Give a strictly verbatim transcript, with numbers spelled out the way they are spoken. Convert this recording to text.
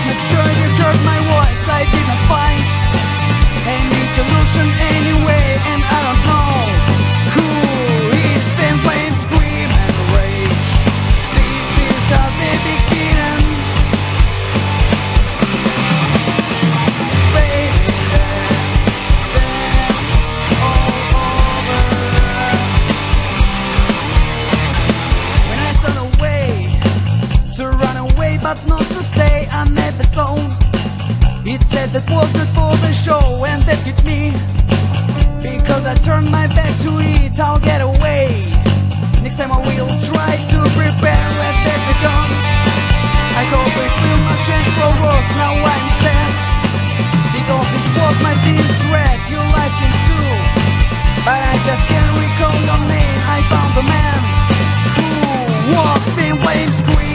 not sure you heard my voice. I did not find any solution anyway, and I don't know who is been playing scream and rage. This is how they begin. Baby, that's all over. When I saw a way to run away but not to stay, I met the song. It said that was good for the show, and that hit me because I turned my back to it. I'll get away. Next time I will try to prepare at every cost. I hope it will not change for worse. Now I'm sad because it was my deep threat. Your life changed too, but I just can't recall your name. I found the man who was being blamed, screaming.